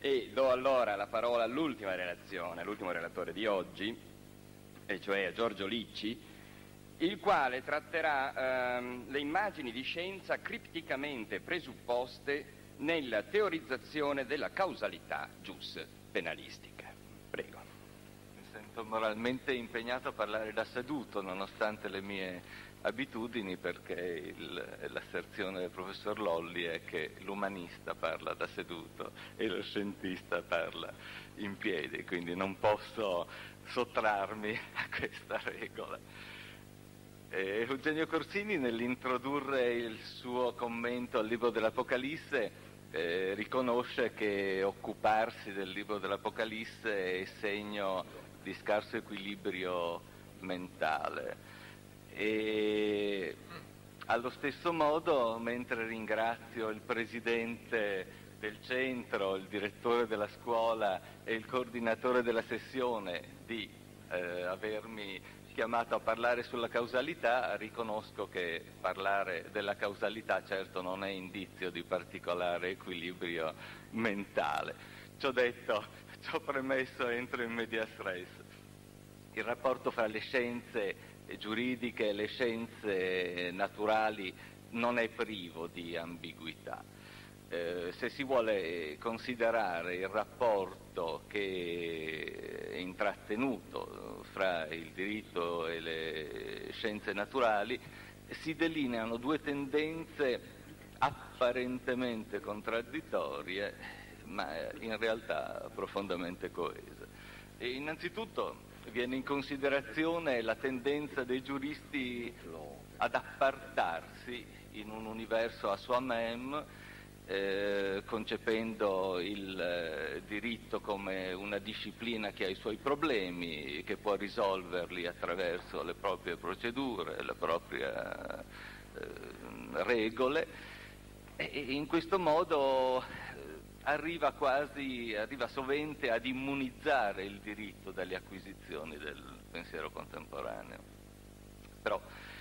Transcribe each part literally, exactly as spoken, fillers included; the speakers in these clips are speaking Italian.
E do allora la parola all'ultima relazione, all'ultimo relatore di oggi, e cioè a Giorgio Licci, il quale tratterà ehm, le immagini di scienza cripticamente presupposte nella teorizzazione della causalità gius penalistica. Prego. Mi sento moralmente impegnato a parlare da seduto, nonostante le mie abitudini, perché il, l'asserzione del professor Lolli è che l'umanista parla da seduto e lo scientista parla in piedi, quindi non posso sottrarmi a questa regola. Eh, Eugenio Corsini, nell'introdurre il suo commento al libro dell'Apocalisse, eh, riconosce che occuparsi del libro dell'Apocalisse è segno di scarso equilibrio mentale. E allo stesso modo, mentre ringrazio il presidente del centro, il direttore della scuola e il coordinatore della sessione di eh, avermi chiamato a parlare sulla causalità, riconosco che parlare della causalità certo non è indizio di particolare equilibrio mentale. Ciò detto, ciò premesso, entro in medias res. Il rapporto fra le scienze giuridiche e le scienze naturali non è privo di ambiguità. Eh, se si vuole considerare il rapporto che è intrattenuto fra il diritto e le scienze naturali, si delineano due tendenze apparentemente contraddittorie, ma in realtà profondamente coese. E innanzitutto viene in considerazione la tendenza dei giuristi ad appartarsi in un universo a soi-même, eh, concependo il eh, diritto come una disciplina che ha i suoi problemi, che può risolverli attraverso le proprie procedure, le proprie eh, regole, e in questo modo arriva quasi, arriva sovente ad immunizzare il diritto dalle acquisizioni del pensiero contemporaneo. Però,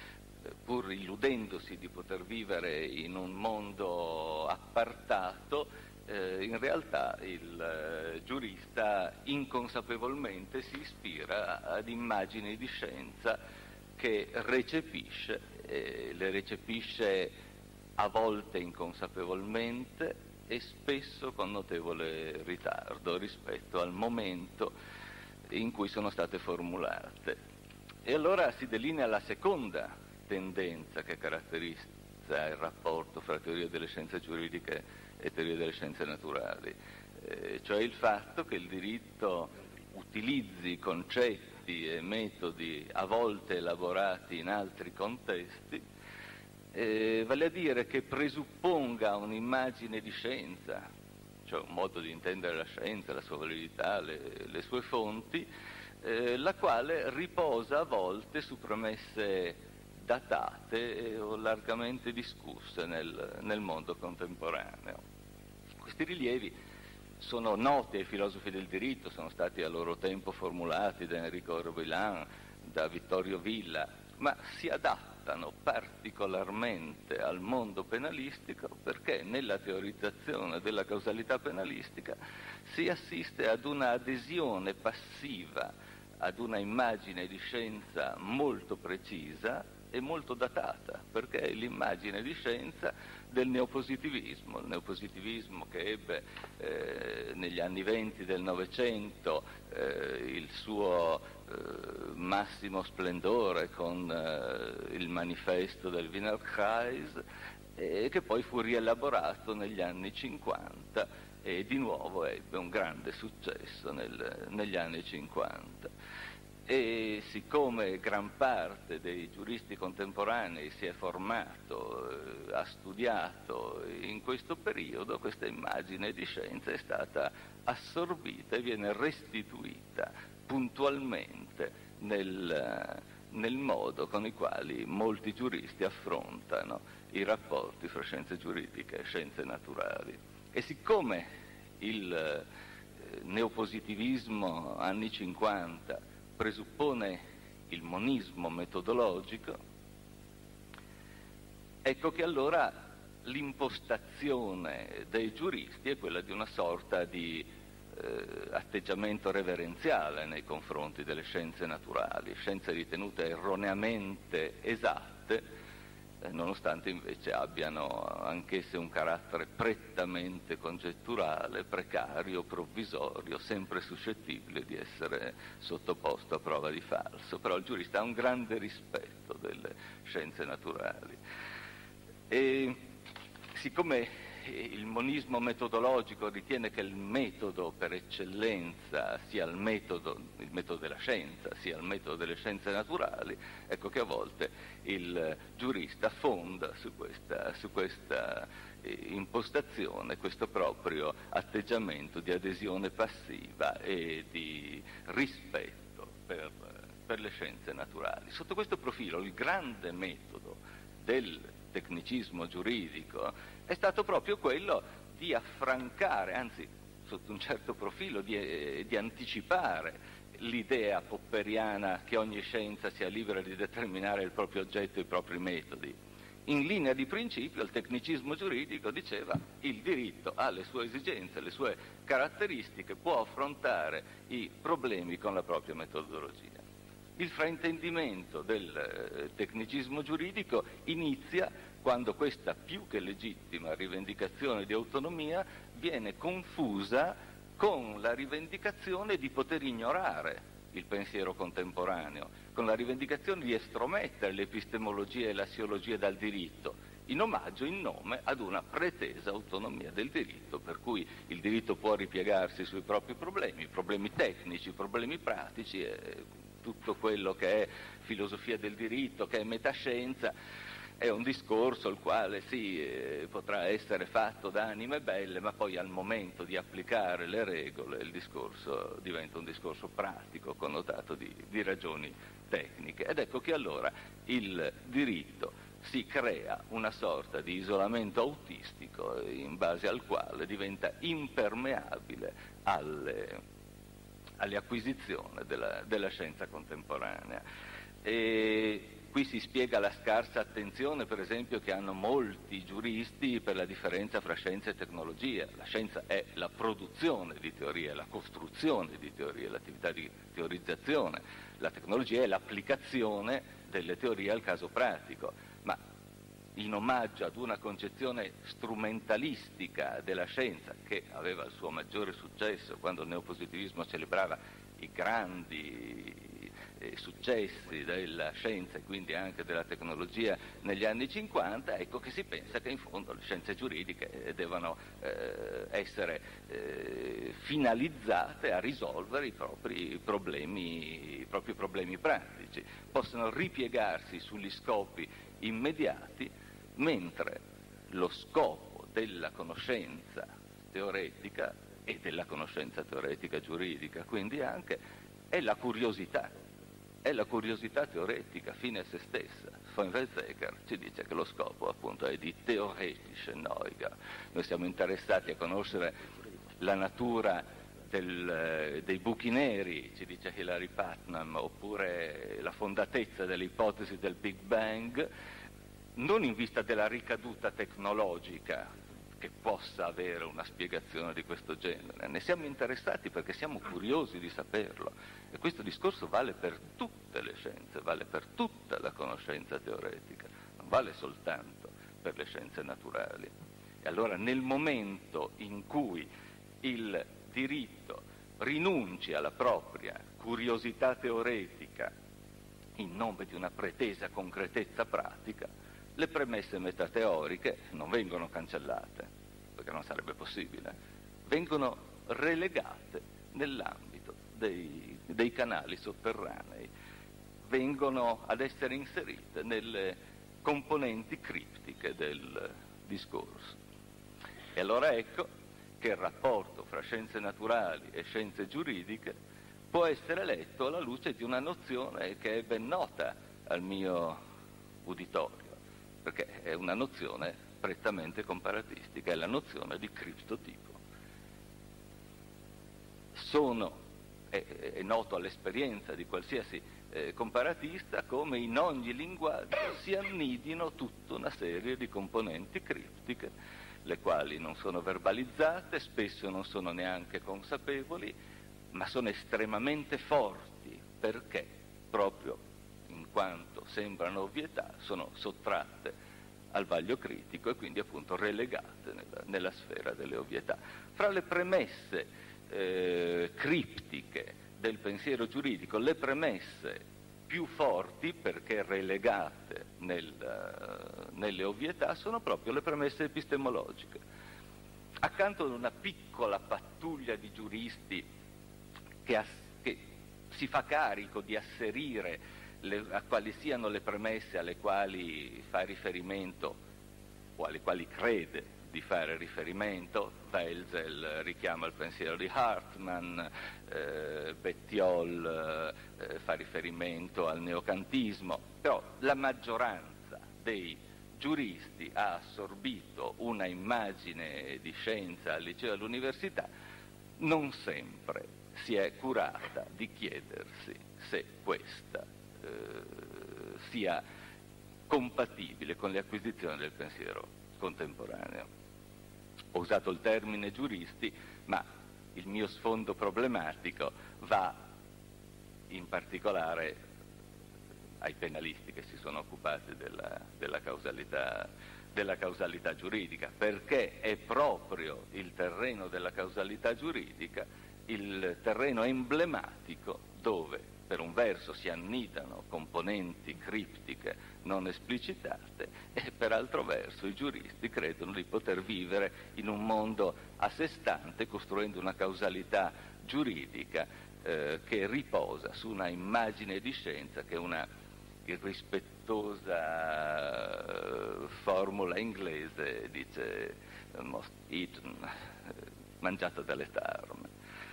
pur illudendosi di poter vivere in un mondo appartato, eh, in realtà il eh, giurista inconsapevolmente si ispira ad immagini di scienza che recepisce, eh, le recepisce a volte inconsapevolmente e spesso con notevole ritardo rispetto al momento in cui sono state formulate. E allora si delinea la seconda tendenza che caratterizza il rapporto fra teoria delle scienze giuridiche e teoria delle scienze naturali, eh, cioè il fatto che il diritto utilizzi concetti e metodi a volte elaborati in altri contesti, Eh, vale a dire che presupponga un'immagine di scienza, cioè un modo di intendere la scienza, la sua validità, le, le sue fonti, eh, la quale riposa a volte su premesse datate o largamente discusse nel, nel mondo contemporaneo. Questi rilievi sono noti ai filosofi del diritto, sono stati a loro tempo formulati da Enrico Robilan, da Vittorio Villa, ma si adattano particolarmente al mondo penalistico perché nella teorizzazione della causalità penalistica si assiste ad una adesione passiva ad una immagine di scienza molto precisa e molto datata, perché è l'immagine di scienza del neopositivismo, il neopositivismo che ebbe eh, negli anni venti del Novecento eh, il suo eh, massimo splendore con eh, il manifesto del Wiener Kreis, e che poi fu rielaborato negli anni cinquanta e di nuovo ebbe un grande successo nel, negli anni cinquanta. E siccome gran parte dei giuristi contemporanei si è formato, eh, ha studiato in questo periodo, questa immagine di scienza è stata assorbita e viene restituita puntualmente nel, nel modo con i quali molti giuristi affrontano i rapporti fra scienze giuridiche e scienze naturali. E siccome il eh, neopositivismo anni cinquanta presuppone il monismo metodologico, ecco che allora l'impostazione dei giuristi è quella di una sorta di eh, atteggiamento reverenziale nei confronti delle scienze naturali, scienze ritenute erroneamente esatte, nonostante invece abbiano anch'esse un carattere prettamente congetturale, precario, provvisorio, sempre suscettibile di essere sottoposto a prova di falso. Però il giurista ha un grande rispetto delle scienze naturali. E siccome il monismo metodologico ritiene che il metodo per eccellenza sia il metodo, il metodo della scienza, sia il metodo delle scienze naturali, ecco che a volte il giurista fonda su questa, su questa impostazione questo proprio atteggiamento di adesione passiva e di rispetto per, per le scienze naturali. Sotto questo profilo il grande metodo del tecnicismo giuridico è stato proprio quello di affrancare, anzi sotto un certo profilo di, eh, di anticipare l'idea popperiana che ogni scienza sia libera di determinare il proprio oggetto e i propri metodi. In linea di principio il tecnicismo giuridico diceva il diritto ha le sue esigenze, le sue caratteristiche, può affrontare i problemi con la propria metodologia. Il fraintendimento del eh, tecnicismo giuridico inizia quando questa più che legittima rivendicazione di autonomia viene confusa con la rivendicazione di poter ignorare il pensiero contemporaneo, con la rivendicazione di estromettere l'epistemologia e l'assiologia dal diritto, in omaggio, in nome ad una pretesa autonomia del diritto, per cui il diritto può ripiegarsi sui propri problemi, problemi tecnici, problemi pratici, e tutto quello che è filosofia del diritto, che è metascienza, è un discorso il quale sì, eh, potrà essere fatto da anime belle, ma poi al momento di applicare le regole il discorso diventa un discorso pratico, connotato di, di ragioni tecniche. Ed ecco che allora il diritto si crea una sorta di isolamento autistico in base al quale diventa impermeabile alle, alle acquisizioni della, della scienza contemporanea. E qui si spiega la scarsa attenzione, per esempio, che hanno molti giuristi per la differenza fra scienza e tecnologia. La scienza è la produzione di teorie, la costruzione di teorie, l'attività di teorizzazione. La tecnologia è l'applicazione delle teorie al caso pratico. Ma in omaggio ad una concezione strumentalistica della scienza, che aveva il suo maggiore successo quando il neopositivismo celebrava i grandi successi della scienza e quindi anche della tecnologia negli anni cinquanta, ecco che si pensa che in fondo le scienze giuridiche devono eh, essere eh, finalizzate a risolvere i propri problemi, i propri problemi pratici, possono ripiegarsi sugli scopi immediati, mentre lo scopo della conoscenza teoretica e della conoscenza teoretica giuridica, quindi anche, è la curiosità. È la curiosità teoretica fine a se stessa. Von Weizsäcker ci dice che lo scopo appunto è di theoretische Neugier. Noi siamo interessati a conoscere la natura del, dei buchi neri, ci dice Hilary Putnam, oppure la fondatezza delle ipotesi del Big Bang, non in vista della ricaduta tecnologica che possa avere una spiegazione di questo genere. Ne siamo interessati perché siamo curiosi di saperlo. E questo discorso vale per tutte le scienze, vale per tutta la conoscenza teoretica, non vale soltanto per le scienze naturali. E allora nel momento in cui il diritto rinunci alla propria curiosità teoretica in nome di una pretesa concretezza pratica, le premesse metateoriche non vengono cancellate, perché non sarebbe possibile, vengono relegate nell'ambito dei, dei canali sotterranei, vengono ad essere inserite nelle componenti criptiche del discorso. E allora ecco che il rapporto fra scienze naturali e scienze giuridiche può essere letto alla luce di una nozione che è ben nota al mio uditorio, perché è una nozione prettamente comparatistica, è la nozione di criptotipo. Sono, è, è noto all'esperienza di qualsiasi eh, comparatista come in ogni linguaggio si annidino tutta una serie di componenti criptiche, le quali non sono verbalizzate, spesso non sono neanche consapevoli, ma sono estremamente forti perché, proprio in quanto sembrano ovvietà, sono sottratte al vaglio critico e quindi appunto relegate nella, nella sfera delle ovvietà. Fra le premesse eh, criptiche del pensiero giuridico, le premesse più forti, perché relegate nel, uh, nelle ovvietà, sono proprio le premesse epistemologiche. Accanto ad una piccola pattuglia di giuristi che, as- che si fa carico di asserire le, a quali siano le premesse alle quali fa riferimento o alle quali crede di fare riferimento, Welzel richiama il pensiero di Hartmann, eh, Bettiol eh, fa riferimento al neocantismo, però la maggioranza dei giuristi ha assorbito una immagine di scienza al liceo e all'università, non sempre si è curata di chiedersi se questa eh, sia compatibile con le acquisizioni del pensiero contemporaneo. Ho usato il termine giuristi, ma il mio sfondo problematico va in particolare ai penalisti che si sono occupati della, della, causalità, della causalità giuridica, perché è proprio il terreno della causalità giuridica il terreno emblematico dove per un verso si annidano componenti criptiche non esplicitate e per altro verso i giuristi credono di poter vivere in un mondo a sé stante, costruendo una causalità giuridica eh, che riposa su una immagine di scienza che è una irrispettosa eh, formula inglese dice most eaten, eh, mangiata dalle tarme.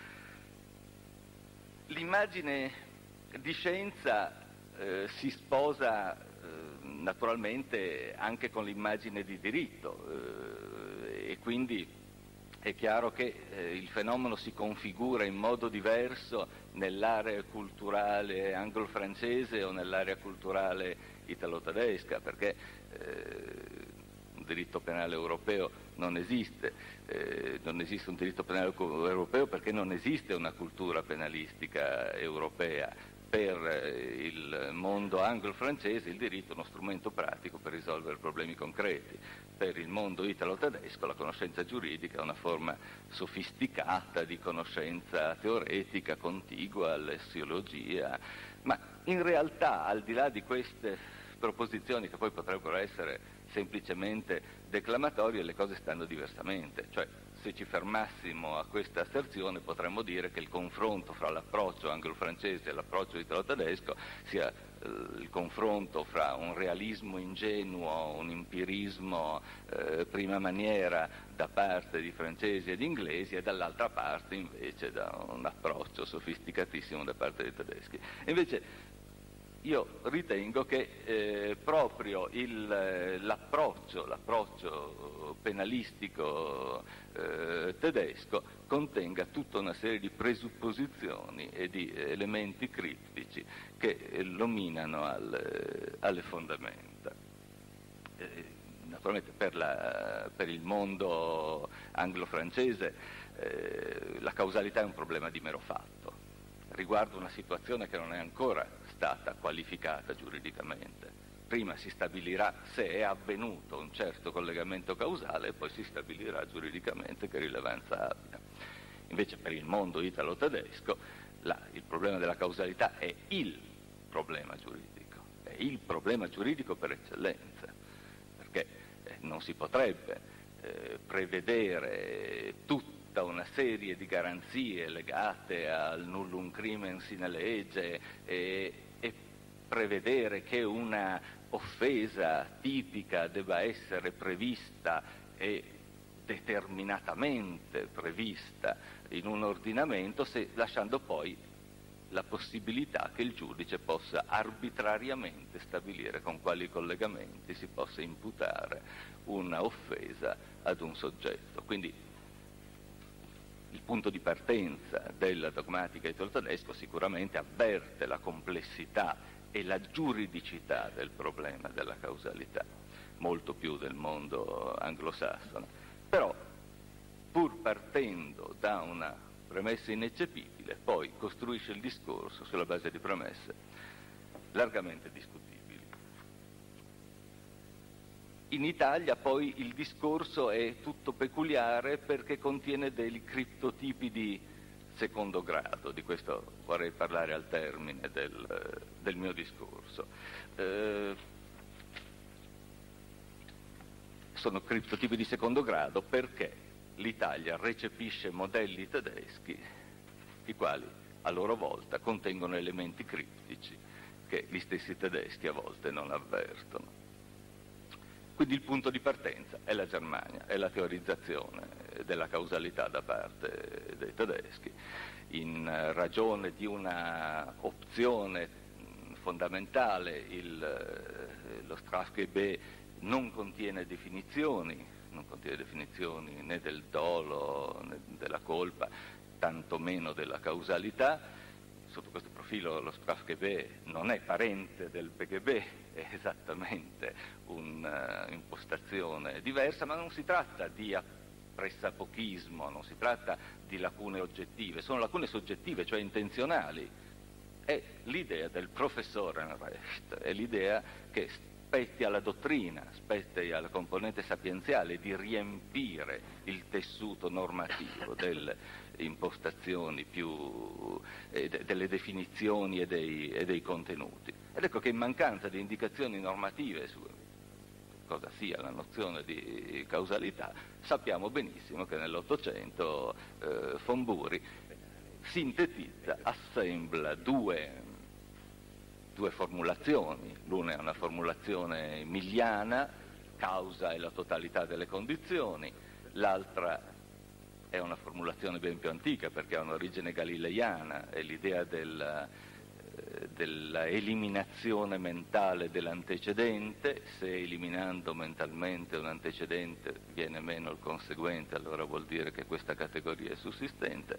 L'immagine di scienza eh, si sposa eh, naturalmente anche con l'immagine di diritto eh, e quindi è chiaro che eh, il fenomeno si configura in modo diverso nell'area culturale anglo-francese o nell'area culturale italo-tedesca, perché eh, un diritto penale europeo non esiste, eh, non esiste un diritto penale europeo perché non esiste una cultura penalistica europea. Per il mondo anglo-francese il diritto è uno strumento pratico per risolvere problemi concreti. Per il mondo italo-tedesco la conoscenza giuridica è una forma sofisticata di conoscenza teoretica contigua all'essiologia, ma in realtà al di là di queste proposizioni che poi potrebbero essere semplicemente declamatorie, le cose stanno diversamente, cioè se ci fermassimo a questa asserzione potremmo dire che il confronto fra l'approccio anglo-francese e l'approccio italo-tedesco sia eh, il confronto fra un realismo ingenuo, un empirismo eh, prima maniera da parte di francesi ed inglesi e dall'altra parte invece da un approccio sofisticatissimo da parte dei tedeschi. E invece io ritengo che eh, proprio il, l'approccio, l'approccio penalistico eh, tedesco contenga tutta una serie di presupposizioni e di elementi criptici che lo minano al, alle fondamenta. Eh, naturalmente per, la, per il mondo anglo-francese eh, la causalità è un problema di mero fatto, riguarda una situazione che non è ancora stata qualificata giuridicamente. Prima si stabilirà se è avvenuto un certo collegamento causale e poi si stabilirà giuridicamente che rilevanza abbia. Invece per il mondo italo-tedesco la, il problema della causalità è il problema giuridico, è il problema giuridico per eccellenza, perché eh, non si potrebbe eh, prevedere tutto tutta una serie di garanzie legate al nullum crimen sine legge e, e prevedere che una offesa tipica debba essere prevista e determinatamente prevista in un ordinamento, se, lasciando poi la possibilità che il giudice possa arbitrariamente stabilire con quali collegamenti si possa imputare una offesa ad un soggetto. Quindi il punto di partenza della dogmatica di Italo Tedesco sicuramente avverte la complessità e la giuridicità del problema della causalità, molto più del mondo anglosassone. Però, pur partendo da una premessa ineccepibile, poi costruisce il discorso sulla base di premesse largamente discutibili. In Italia poi il discorso è tutto peculiare perché contiene dei criptotipi di secondo grado, di questo vorrei parlare al termine del, del mio discorso. Eh, sono criptotipi di secondo grado perché l'Italia recepisce modelli tedeschi, i quali a loro volta contengono elementi criptici che gli stessi tedeschi a volte non avvertono. Quindi il punto di partenza è la Germania, è la teorizzazione della causalità da parte dei tedeschi, in ragione di una opzione fondamentale. Il, lo Strafgebet non contiene definizioni, non contiene definizioni né del dolo né della colpa, tantomeno della causalità. Sotto questo profilo lo Strafgebet non è parente del B G B, è esattamente un'impostazione diversa, ma non si tratta di pressapochismo, non si tratta di lacune oggettive, sono lacune soggettive, cioè intenzionali. È l'idea del professore Enrecht, è l'idea che spetti alla dottrina, spetti alla componente sapienziale di riempire il tessuto normativo delle impostazioni più, eh, de, delle definizioni e dei, e dei contenuti. Ed ecco che in mancanza di indicazioni normative su cosa sia la nozione di causalità, sappiamo benissimo che nell'Ottocento eh, von Bury sintetizza, assembla due, due formulazioni. L'una è una formulazione miliana, causa è la totalità delle condizioni, l'altra è una formulazione ben più antica perché ha un'origine galileiana, è l'idea del, eh, dell'eliminazione mentale dell'antecedente. Se eliminando mentalmente un antecedente viene meno il conseguente, allora vuol dire che questa categoria è sussistente.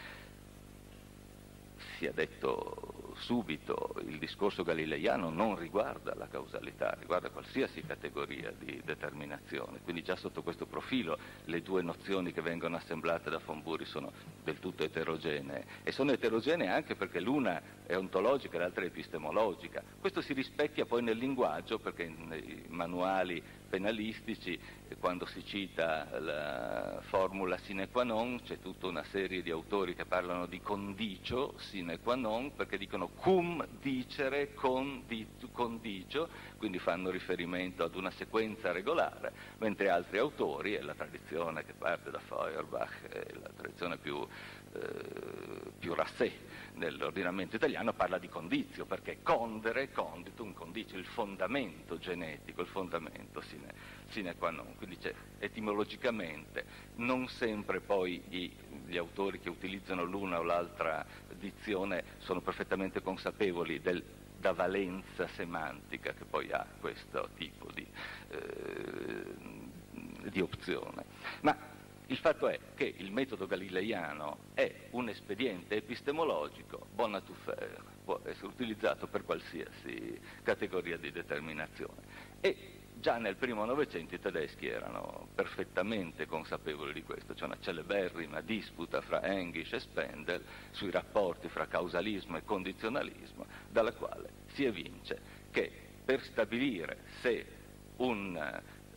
Sia detto subito, il discorso galileiano non riguarda la causalità, riguarda qualsiasi categoria di determinazione, quindi già sotto questo profilo le due nozioni che vengono assemblate da von Bury sono del tutto eterogenee, e sono eterogenee anche perché l'una è ontologica e l'altra è epistemologica. Questo si rispecchia poi nel linguaggio, perché nei manuali penalistici, quando si cita la formula sine qua non, c'è tutta una serie di autori che parlano di condicio sine qua non, perché dicono cum dicere condicio, quindi fanno riferimento ad una sequenza regolare, mentre altri autori, e la tradizione che parte da Feuerbach, è la tradizione più, eh, più rassè nell'ordinamento italiano, parla di condizio, perché condere, conditum, condicio, il fondamento genetico, il fondamento sine, sine qua non. Quindi c'è etimologicamente, non sempre poi i, gli autori che utilizzano l'una o l'altra dizione sono perfettamente consapevoli del, da valenza semantica che poi ha questo tipo di, eh, di opzione. Ma il fatto è che il metodo galileiano è un espediente epistemologico bon à tout faire, può essere utilizzato per qualsiasi categoria di determinazione. E già nel primo Novecento i tedeschi erano perfettamente consapevoli di questo. C'è una celeberrima disputa fra English e Spendel sui rapporti fra causalismo e condizionalismo, dalla quale si evince che per stabilire se un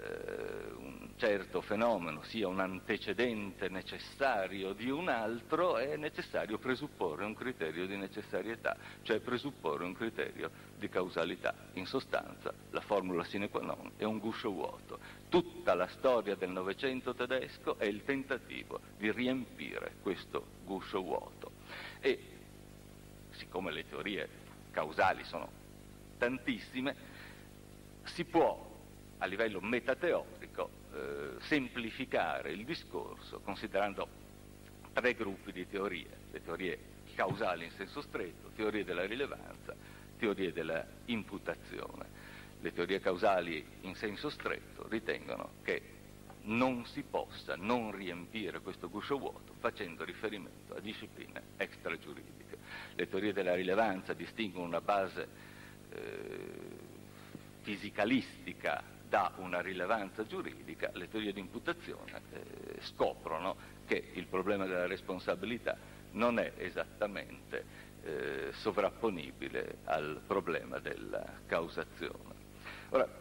un certo fenomeno sia un antecedente necessario di un altro, è necessario presupporre un criterio di necessarietà, cioè presupporre un criterio di causalità. In sostanza, la formula sine qua non è un guscio vuoto. Tutta la storia del Novecento tedesco è il tentativo di riempire questo guscio vuoto. E siccome le teorie causali sono tantissime, si può a livello metateorico eh, semplificare il discorso considerando tre gruppi di teorie: le teorie causali in senso stretto, teorie della rilevanza, teorie della imputazione. Le teorie causali in senso stretto ritengono che non si possa non riempire questo guscio vuoto facendo riferimento a discipline extragiuridiche. Le teorie della rilevanza distinguono una base eh, fisicalistica da una rilevanza giuridica, le teorie di imputazione eh, scoprono che il problema della responsabilità non è esattamente eh, sovrapponibile al problema della causazione. Ora,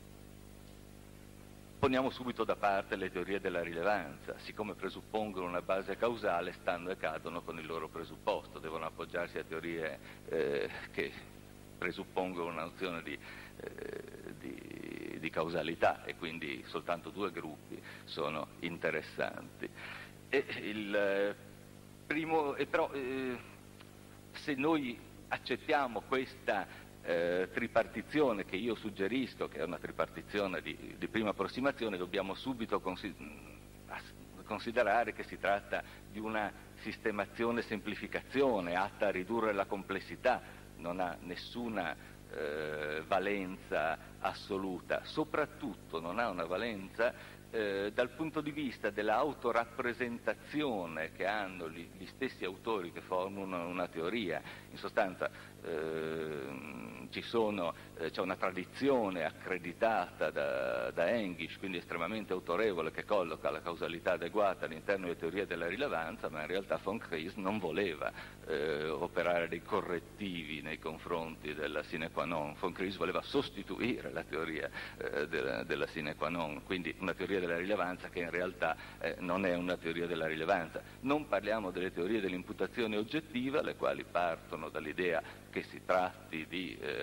poniamo subito da parte le teorie della rilevanza, siccome presuppongono una base causale, stanno e cadono con il loro presupposto, devono appoggiarsi a teorie eh, che presuppongono una nozione di, eh, di, di causalità, e quindi soltanto due gruppi sono interessanti. E il eh, primo, e però eh, se noi accettiamo questa Eh, tripartizione che io suggerisco, che è una tripartizione di, di prima approssimazione, dobbiamo subito consi- considerare che si tratta di una sistemazione semplificazione atta a ridurre la complessità, non ha nessuna eh, valenza assoluta, soprattutto non ha una valenza Eh, dal punto di vista dell'autorappresentazione che hanno gli, gli stessi autori che formano una teoria. In sostanza eh, ci sono, eh, c'è una tradizione accreditata da, da English, quindi estremamente autorevole, che colloca la causalità adeguata all'interno delle teorie della rilevanza, ma in realtà von Kries non voleva eh, operare dei correttivi nei confronti della sine qua non. Von Kries voleva sostituire la teoria eh, della, della sine qua non, quindi una teoria della rilevanza che in realtà eh, non è una teoria della rilevanza. Non parliamo delle teorie dell'imputazione oggettiva, le quali partono dall'idea che si tratti di eh,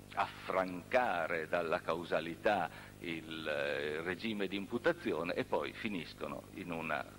affrancare dalla causalità il eh, regime di imputazione, e poi finiscono in una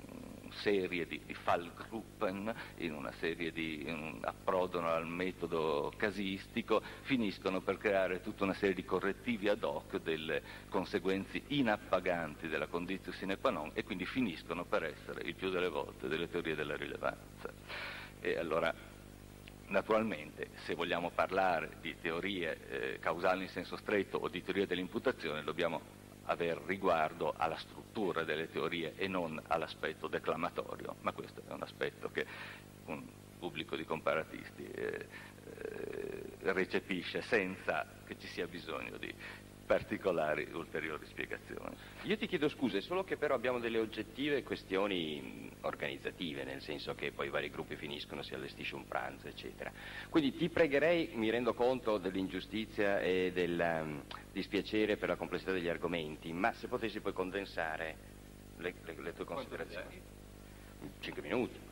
serie di, di Fallgruppen, in una serie di in, approdano al metodo casistico, finiscono per creare tutta una serie di correttivi ad hoc delle conseguenze inappaganti della conditio sine qua non, e quindi finiscono per essere il più delle volte delle teorie della rilevanza. E allora, naturalmente, se vogliamo parlare di teorie eh, causali in senso stretto o di teoria dell'imputazione, dobbiamo aver riguardo alla struttura delle teorie e non all'aspetto declamatorio, ma questo è un aspetto che un pubblico di comparatisti eh, eh, recepisce senza che ci sia bisogno di particolari ulteriori spiegazioni. Io ti chiedo scuse, solo che però abbiamo delle oggettive questioni organizzative, nel senso che poi i vari gruppi finiscono, si allestisce un pranzo, eccetera. Quindi ti pregherei, mi rendo conto dell'ingiustizia e del um, dispiacere per la complessità degli argomenti, ma se potessi poi condensare le, le, le tue considerazioni. Cinque minuti.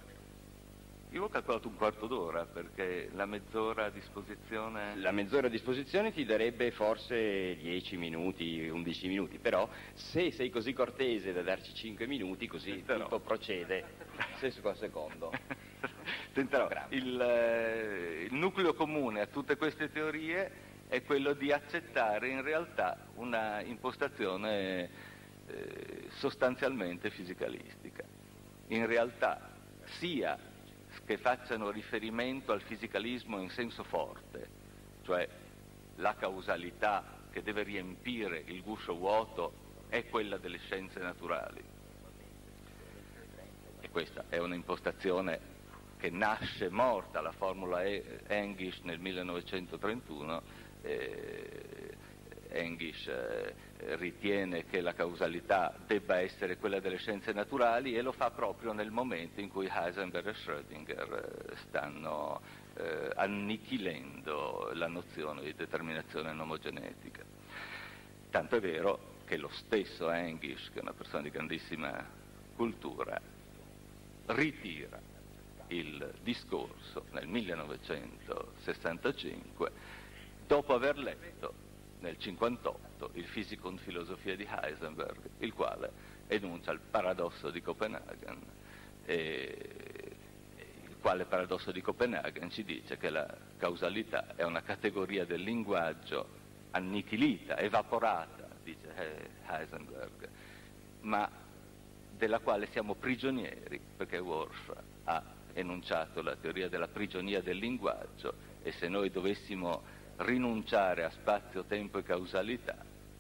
Io ho calcolato un quarto d'ora, perché la mezz'ora a disposizione... La mezz'ora a disposizione ti darebbe forse dieci minuti, undici minuti, però se sei così cortese da darci cinque minuti, così Tenterò. tutto procede secondo secondo. Tenterò. Il, eh, il nucleo comune a tutte queste teorie è quello di accettare in realtà una impostazione eh, sostanzialmente fisicalistica. In realtà sia che facciano riferimento al fisicalismo in senso forte, cioè la causalità che deve riempire il guscio vuoto è quella delle scienze naturali. E questa è un'impostazione che nasce morta, la formula English nel millenovecentotrentuno. Eh, English eh, ritiene che la causalità debba essere quella delle scienze naturali, e lo fa proprio nel momento in cui Heisenberg e Schrödinger eh, stanno eh, annichilendo la nozione di determinazione nomogenetica. Tanto è vero che lo stesso English, che è una persona di grandissima cultura, ritira il discorso nel millenovecentosessantacinque dopo aver letto nel cinquantotto il Fisico und Filosofia di Heisenberg, il quale enuncia il paradosso di Copenaghen, e il quale paradosso di Copenaghen ci dice che la causalità è una categoria del linguaggio annichilita, evaporata, dice Heisenberg, ma della quale siamo prigionieri, perché Worf ha enunciato la teoria della prigionia del linguaggio, e se noi dovessimo rinunciare a spazio, tempo e causalità,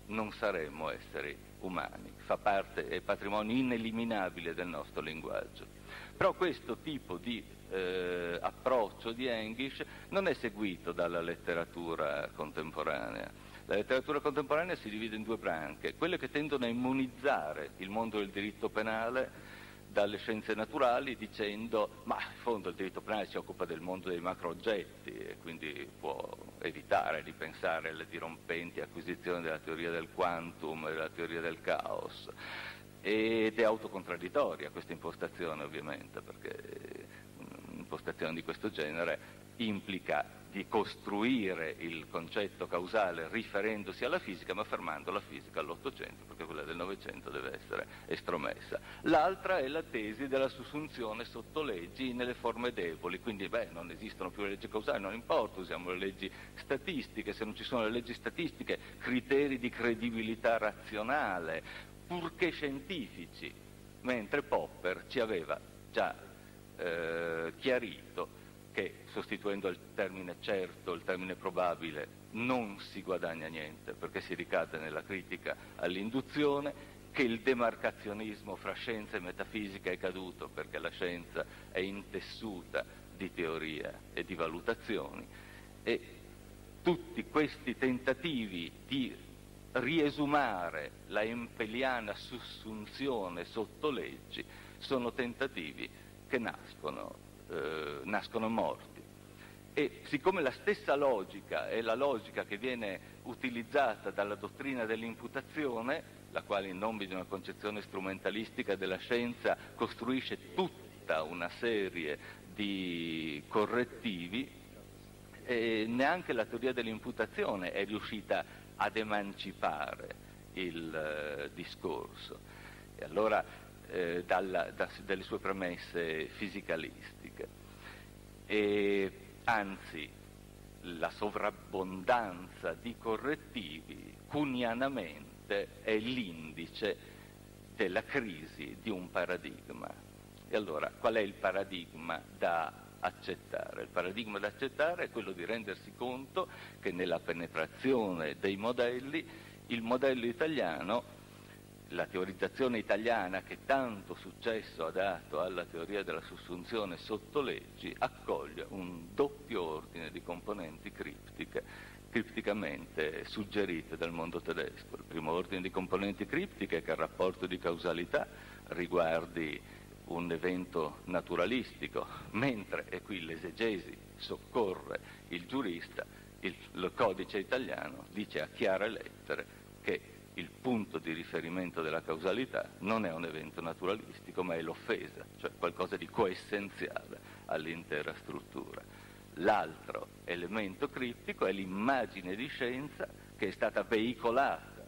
non saremmo esseri umani, fa parte, è patrimonio ineliminabile del nostro linguaggio. Però questo tipo di eh, approccio di English non è seguito dalla letteratura contemporanea. La letteratura contemporanea si divide in due branche, quelle che tendono a immunizzare il mondo del diritto penale dalle scienze naturali dicendo ma in fondo il diritto penale si occupa del mondo dei macro oggetti e quindi può evitare di pensare alle dirompenti acquisizioni della teoria del quantum e della teoria del caos, ed è autocontradittoria questa impostazione ovviamente, perché un'impostazione di questo genere implica di costruire il concetto causale riferendosi alla fisica ma fermando la fisica all'Ottocento, perché quella del Novecento deve essere estromessa. L'altra è la tesi della sussunzione sotto leggi nelle forme deboli, quindi beh, non esistono più le leggi causali, non importa, usiamo le leggi statistiche, se non ci sono le leggi statistiche, criteri di credibilità razionale, purché scientifici, mentre Popper ci aveva già eh, chiarito che sostituendo il termine certo, il termine probabile, non si guadagna niente, perché si ricade nella critica all'induzione, che il demarcazionismo fra scienza e metafisica è caduto, perché la scienza è intessuta di teoria e di valutazioni, e tutti questi tentativi di riesumare la empeliana sussunzione sotto leggi sono tentativi che nascono Eh, nascono morti. E siccome la stessa logica è la logica che viene utilizzata dalla dottrina dell'imputazione, la quale in nome di una concezione strumentalistica della scienza costruisce tutta una serie di correttivi, e neanche la teoria dell'imputazione è riuscita ad emancipare il eh, discorso. E allora Eh, dalla, da, dalle sue premesse fisicalistiche. E, anzi, la sovrabbondanza di correttivi cunianamente è l'indice della crisi di un paradigma. E allora, qual è il paradigma da accettare? Il paradigma da accettare è quello di rendersi conto che nella penetrazione dei modelli, il modello italiano, la teorizzazione italiana che tanto successo ha dato alla teoria della sussunzione sotto leggi, accoglie un doppio ordine di componenti criptiche, cripticamente suggerite dal mondo tedesco. Il primo ordine di componenti criptiche è che il rapporto di causalità riguardi un evento naturalistico, mentre, e qui l'esegesi soccorre il giurista, il, il codice italiano dice a chiare lettere che il punto di riferimento della causalità non è un evento naturalistico, ma è l'offesa, cioè qualcosa di coessenziale all'intera struttura. L'altro elemento criptico è l'immagine di scienza che è stata veicolata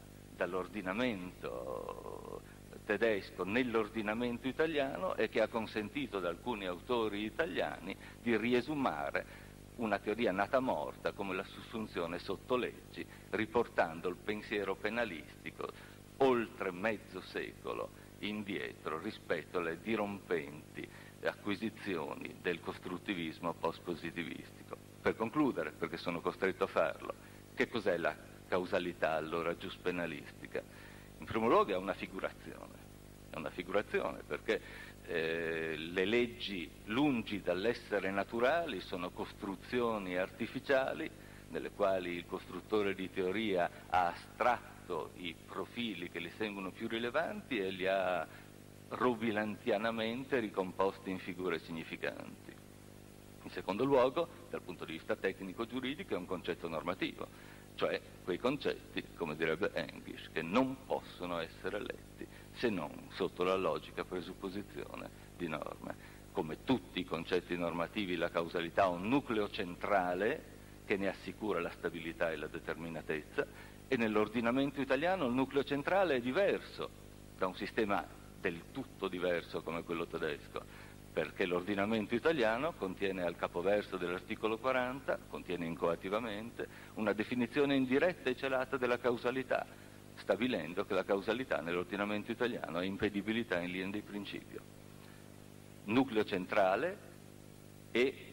dall'ordinamento tedesco nell'ordinamento italiano e che ha consentito ad alcuni autori italiani di riesumare una teoria nata morta come la sussunzione sotto leggi, riportando il pensiero penalistico oltre mezzo secolo indietro rispetto alle dirompenti acquisizioni del costruttivismo post-positivistico. Per concludere, perché sono costretto a farlo, che cos'è la causalità allora giuspenalistica? In primo luogo è una figurazione, è una figurazione perché Eh, le leggi, lungi dall'essere naturali, sono costruzioni artificiali nelle quali il costruttore di teoria ha astratto i profili che gli sembrano più rilevanti e li ha rovilantianamente ricomposti in figure significanti. In secondo luogo, dal punto di vista tecnico-giuridico, è un concetto normativo, cioè quei concetti, come direbbe English, che non possono essere letti se non sotto la logica presupposizione di norme. Come tutti i concetti normativi, la causalità ha un nucleo centrale che ne assicura la stabilità e la determinatezza, e nell'ordinamento italiano il nucleo centrale è diverso da un sistema del tutto diverso come quello tedesco, perché l'ordinamento italiano contiene al capoverso dell'articolo quaranta, contiene incoativamente, una definizione indiretta e celata della causalità, stabilendo che la causalità nell'ordinamento italiano è impedibilità in linea di principio. Nucleo centrale e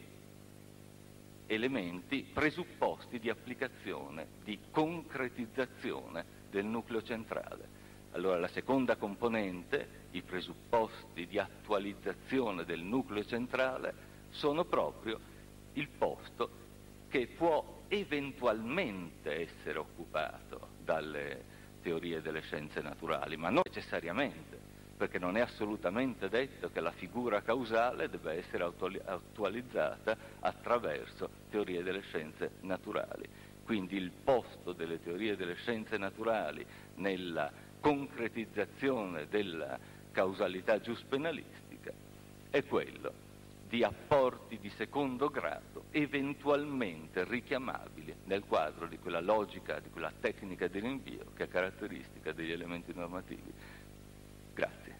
elementi, presupposti di applicazione, di concretizzazione del nucleo centrale. Allora la seconda componente, i presupposti di attualizzazione del nucleo centrale, sono proprio il posto che può eventualmente essere occupato dalle teorie delle scienze naturali, ma non necessariamente, perché non è assolutamente detto che la figura causale debba essere attualizzata attraverso teorie delle scienze naturali. Quindi il posto delle teorie delle scienze naturali nella concretizzazione della causalità giuspenalistica è quello di apporti di secondo grado eventualmente richiamabili nel quadro di quella logica, di quella tecnica di rinvio che è caratteristica degli elementi normativi. Grazie.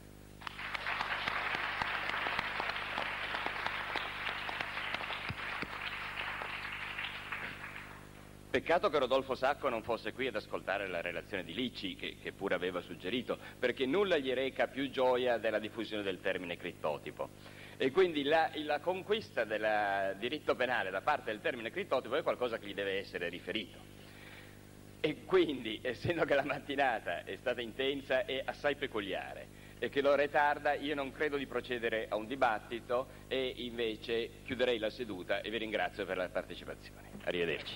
Peccato che Rodolfo Sacco non fosse qui ad ascoltare la relazione di Licci, che, che pure aveva suggerito, perché nulla gli reca più gioia della diffusione del termine crittotipo. E quindi la, la conquista del diritto penale da parte del termine crittotipo è qualcosa che gli deve essere riferito. E quindi, essendo che la mattinata è stata intensa e assai peculiare, e che lo ritarda, io non credo di procedere a un dibattito e invece chiuderei la seduta e vi ringrazio per la partecipazione. Arrivederci.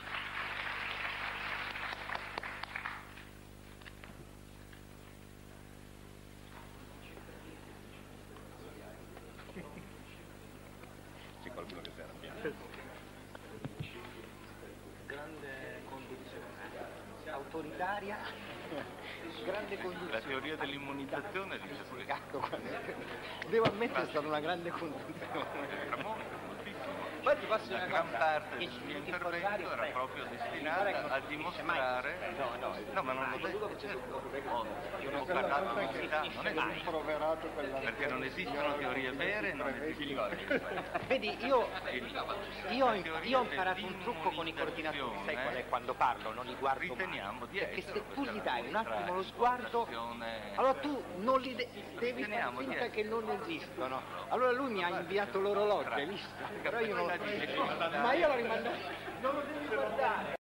Grande conduzione, autoritaria, grande conduzione. La teoria dell'immunizzazione dice questo. Devo ammettere, è stata una grande conduzione. Poi ti posso La una gran cosa, parte del il- mio il intervento Folgario, era prego. proprio Guarda destinata che a non si dice dimostrare, mai. No, no, no, ma non l'ho detto, certo, ho, ho parlato di verità, non è giusto, perché non esistono teorie vere, non esistono. Vedi, io, io, ho- io ho imparato un trucco con i coordinatori, sai qual è? Quando parlo non li guardo mai. Riteniamo di Perché essere se tu questa gli dai un attimo lo la sguardo, dimostrazione- allora tu non li de- devi far Riteniamo di finta essere- che non esistono. Allora lui mi ha inviato l'orologio, hai visto? Però io non... Quella dice- Ma io l'ho rimandato... Non lo devi guardare.